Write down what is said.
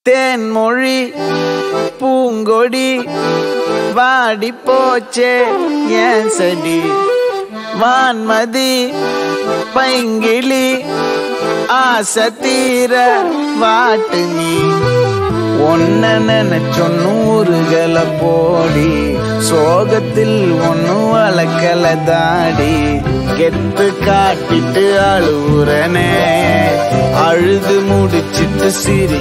தேன்மொழி பூங்கொடி வாடி போச்சே ஏன் செடி வான்மதி பைங்கிளி ஆசை தீர வாட்டு நீ ஒன்ன நினைச்சொன்னூறுகள போடி சோகத்தில் ஒன்னு வளர்க்கல தாடி கெத்து காட்டிட்டு அழுவுறனே அழுது முடிச்சிட்டு சிரி